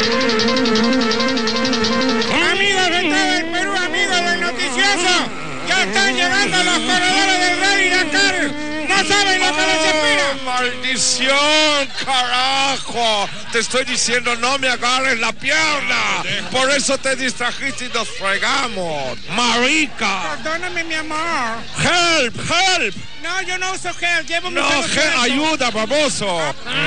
Amigos de todo el Perú, amigos del noticioso, ya están llegando los corredores del Rally Dakar. No saben lo que les espera. ¡Maldición, carajo! Te estoy diciendo, no me agarres la pierna. Por eso te distrajiste y nos fregamos. ¡Marica! Perdóname, mi amor. ¡Help, help! No, yo no uso gel, llevo mi No, pelo help, suelto. ayuda, baboso.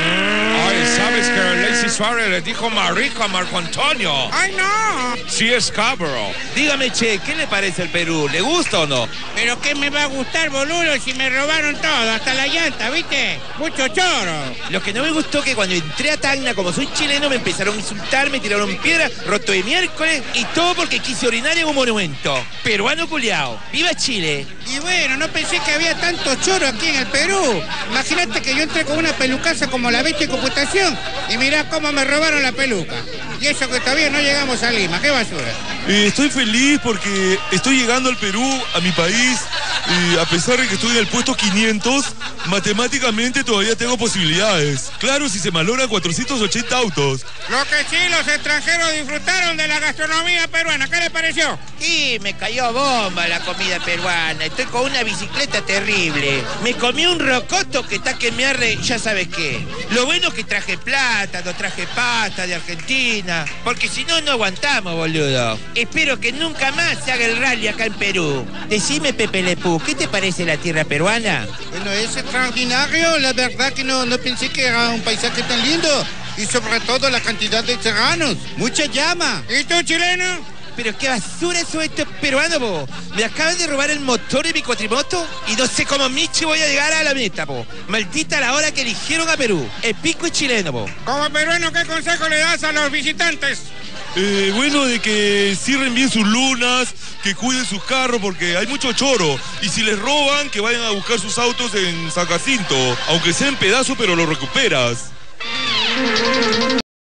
Ay, ¿sabes que Lacey Suárez le dijo marica a Marco Antonio? ¡Ay, no! Sí, es cabro. Dígame, che, ¿qué le parece el Perú? ¿Le gusta o no? Pero ¿qué me va a gustar, boludo, si me robaron todo, hasta la llanta, ¿viste? Mucho choro. Lo que no me gustó que cuando entré a Tacna, como soy chileno, me empezaron a insultar, me tiraron piedra, roto de miércoles, y todo porque quise orinar en un monumento. Peruano culiao. ¡Viva Chile! Y bueno, no pensé que había tanto choro aquí en el Perú. Imagínate que yo entré con una pelucaza como la bestia de computación y mirá cómo me robaron la peluca. Y eso que todavía no llegamos a Lima, qué basura. Estoy feliz porque estoy llegando al Perú, a mi país, y a pesar de que estoy en el puesto 500, matemáticamente todavía tengo posibilidades. Claro, si se malogran 480 autos. Lo que sí, los extranjeros disfrutaron de la gastronomía peruana. ¿Qué les pareció? Sí, me cayó bomba la comida peruana. Estoy con una bicicleta terrible. Me comí un rocoto que está que me arre, ya sabes qué. Lo bueno es que traje plátano, traje pasta de Argentina. Porque si no, no aguantamos, boludo. Espero que nunca más se haga el rally acá en Perú. Decime, Pepe Le Pew, ¿qué te parece la tierra peruana? Bueno, es extraordinario, la verdad que no pensé que era un paisaje tan lindo y sobre todo la cantidad de serranos, mucha llama. ¿Y tú, chileno? Pero qué basura eso estos peruanos, po. Me acaban de robar el motor de mi cuatrimoto y no sé cómo Michi voy a llegar a la meta, po. Maldita la hora que eligieron a Perú. El pico es chileno, po. Como peruano, ¿qué consejo le das a los visitantes? Bueno, de que cierren bien sus lunas, que cuiden sus carros porque hay mucho choro. Y si les roban, que vayan a buscar sus autos en San Jacinto. Aunque sea en pedazos, pero lo recuperas.